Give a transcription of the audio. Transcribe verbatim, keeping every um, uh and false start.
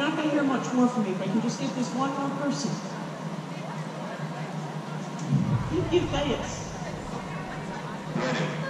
not going to hear much more from me if I can just get this one more person. You give Thais.